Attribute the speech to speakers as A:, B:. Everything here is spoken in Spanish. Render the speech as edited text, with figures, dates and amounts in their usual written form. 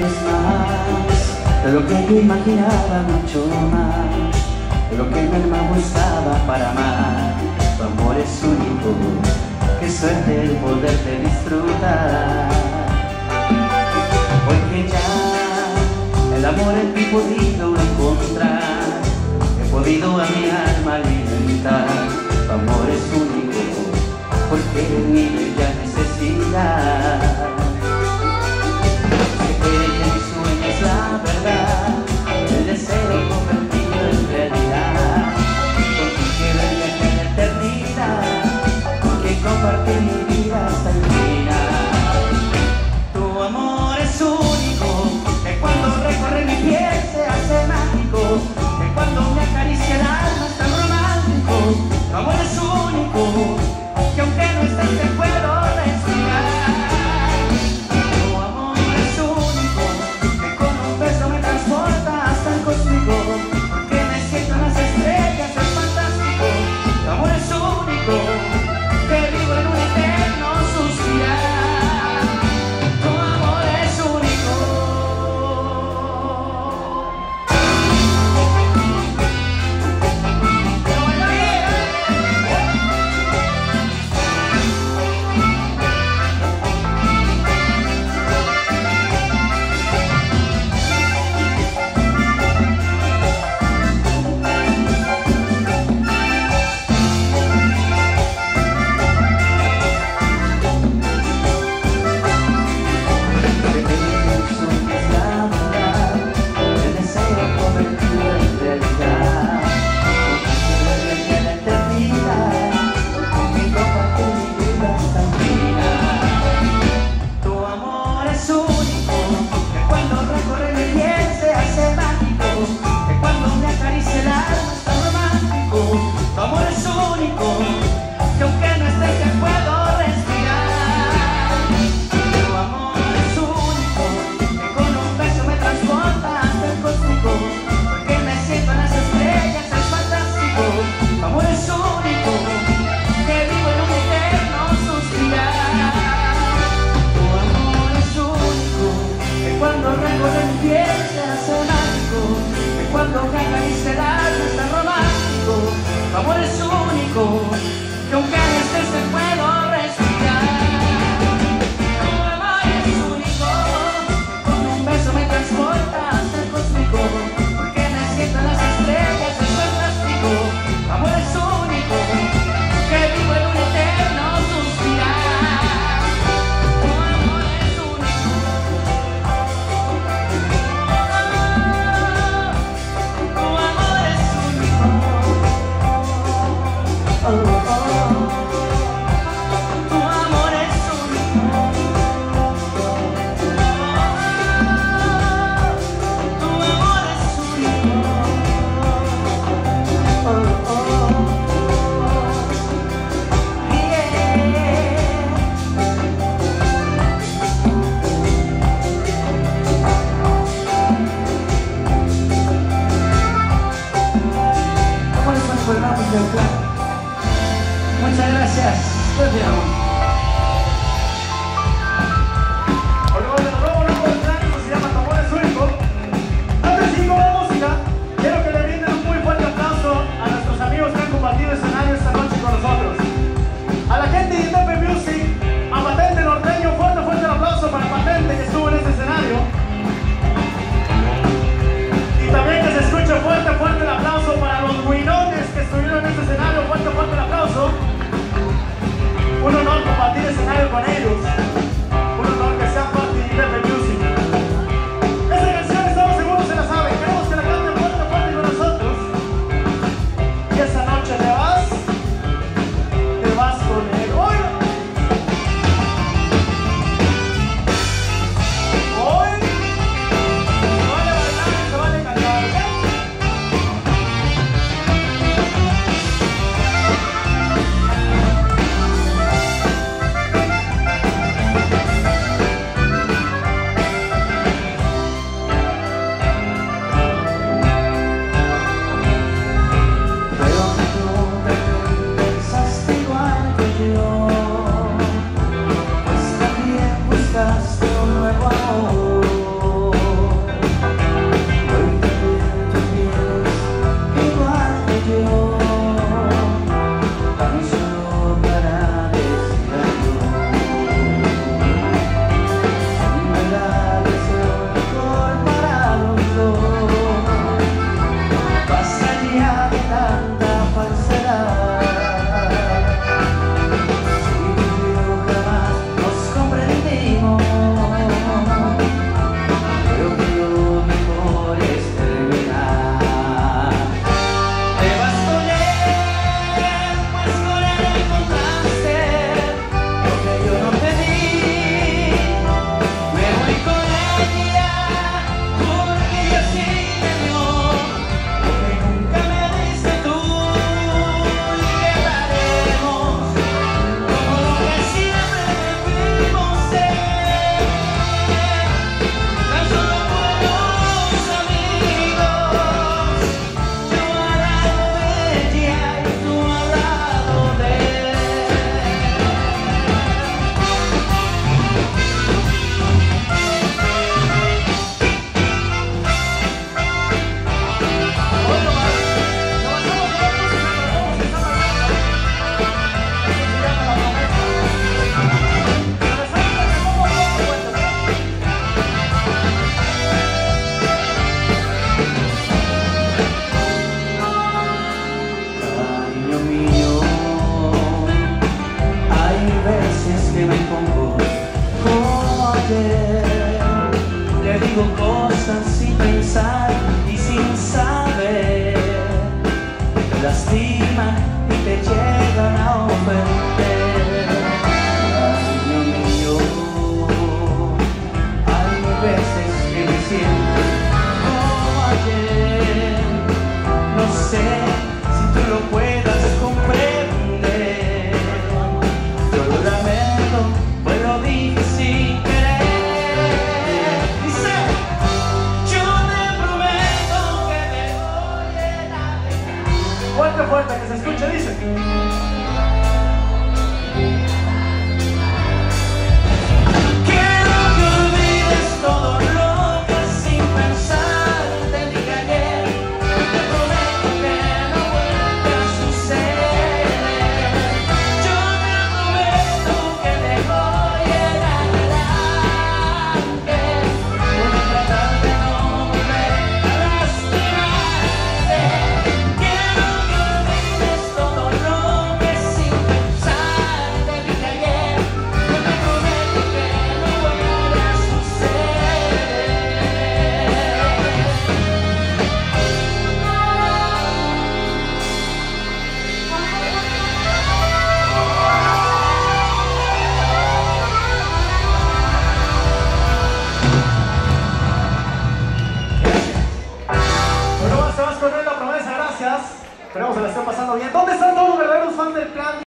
A: eres más de lo que yo imaginaba, mucho más de lo que mi alma buscaba para amar. Tu amor es único, qué suerte el poderte disfrutar. Hoy que ya el amor en ti he podido encontrar, he podido a mi alma alimentar. Tu amor es único, porque eres mi bella necesidad. Sé que mi sueño es la verdad, el deseo convertido en realidad. Contigo quiero el viaje a la eternidad, porque compartir mi vida hasta el final. Tu amor es único, que cuando recorre mi piel se hace mágico, que cuando me acaricia el alma es tan romántico. Tu amor es único, que aunque no estés te puedo respirar. Tu amor es único, que con un beso me transporta hasta el cósmico, porque me siento en las estrellas, es fantástico. Tu amor es único, que vivo en un eterno suspirar. Tu amor es único. Muchas gracias.
B: Con ellos, un honor que sean parte de Pepe Music. Esta canción estamos seguros se la saben, queremos que la canten fuerte, fuerte con nosotros. Y esa noche te vas con él. Hoy se vale bailar y se vale cantar, ¿ok?
A: digo cosas sin pensar y sin saber, te lastiman y te llegan a ofender. Ay, Dios mío, hay veces que me siento como ayer. No sé si tú lo puedas comprender. Yo lo lamento, pues lo dije sin querer. Dice, yo te prometo que me voy a enamorar.
B: Fuerte, fuerte, que se escuche, dice.
A: Quiero que olvides todo lo que sin pensar te dije ayer. Te prometo que no vuelve a suceder. Yo te prometo que me voy a enamorar. Voy a tratar de no volver a lastimarte. Quiero que olvides todo lo que sin pensar te dije ayer. Yo te prometo que no vuelve a suceder.
B: Bueno, se vas con la promesa, gracias. Esperemos que la estén pasando bien. ¿Dónde están todos los verdaderos fans del plan?